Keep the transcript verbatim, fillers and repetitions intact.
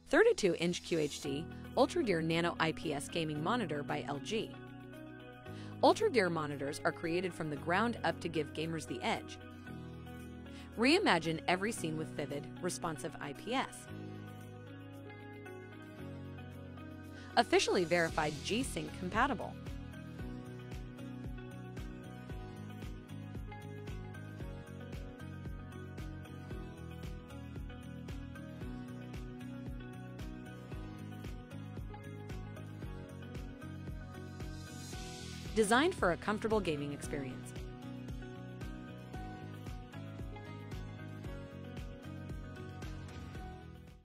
thirty-two inch Q H D Ultragear Nano I P S Gaming Monitor by L G. Ultragear monitors are created from the ground up to give gamers the edge. Reimagine every scene with vivid, responsive I P S. Officially verified G-Sync compatible. Designed for a comfortable gaming experience,